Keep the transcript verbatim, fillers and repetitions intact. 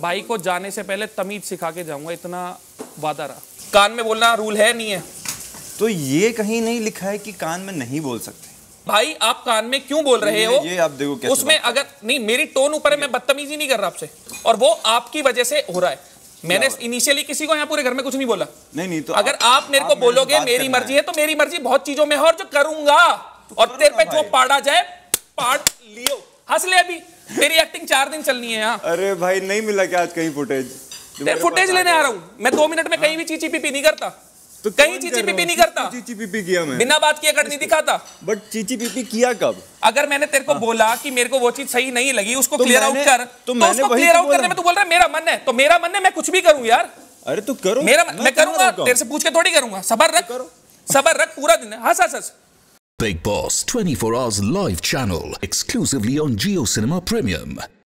भाई को जाने से पहले तमीज सिखा के जाऊंगा, इतना वादा रहा। कान में बोलना रूल है नहीं है? तो ये कहीं नहीं लिखा है कि कान में नहीं बोल सकते। भाई आप कान में क्यों बोल रहे हो? ये आप देखो कैसे उसमें अगर नहीं, मेरी टोन ऊपर है, मैं बदतमीजी नहीं कर रहा आपसे, और वो आपकी वजह से हो रहा है। मैंने इनिशियली किसी को यहाँ पूरे घर में कुछ नहीं बोला। नहीं नहीं तो अगर आप मेरे को बोलोगे मेरी मर्जी है, तो मेरी मर्जी बहुत चीजों में है और जो करूंगा, और तेरे पे जो पाड़ा जाए पाड़ लियो। हंस ले, अभी तेरी एक्टिंग चार दिन चलनी है यहाँ। अरे भाई नहीं मिला क्या आज कहीं फुटेज? फुटेज लेने आ रहा हूँ मैं, दो मिनट में कहीं भी चीची पीपी नहीं करता, तो कहीं चीची पीपी नहीं करता। चीची पीपी किया मैं बिना बात किए कट नहीं दिखाता। बट चीची पीपी किया कब? अगर मैंने तेरे को बोला कि मेरे को वो चीज सही नहीं लगी, उसको क्लियर आउट कर, तो उसको क्लियर आउट करने में तू बोल रहा है मेरा मन है, तो मेरा मन है, मैं कुछ भी करूं यार। अरे तू करो, मेरा मैं करूंगा, तेरे से पूछ के थोड़ी करूंगा। सबर रख, सबर रख, पूरा दिन हंस हंस हंस। Bigg Boss twenty-four hours live channel exclusively on Jio Cinema Premium.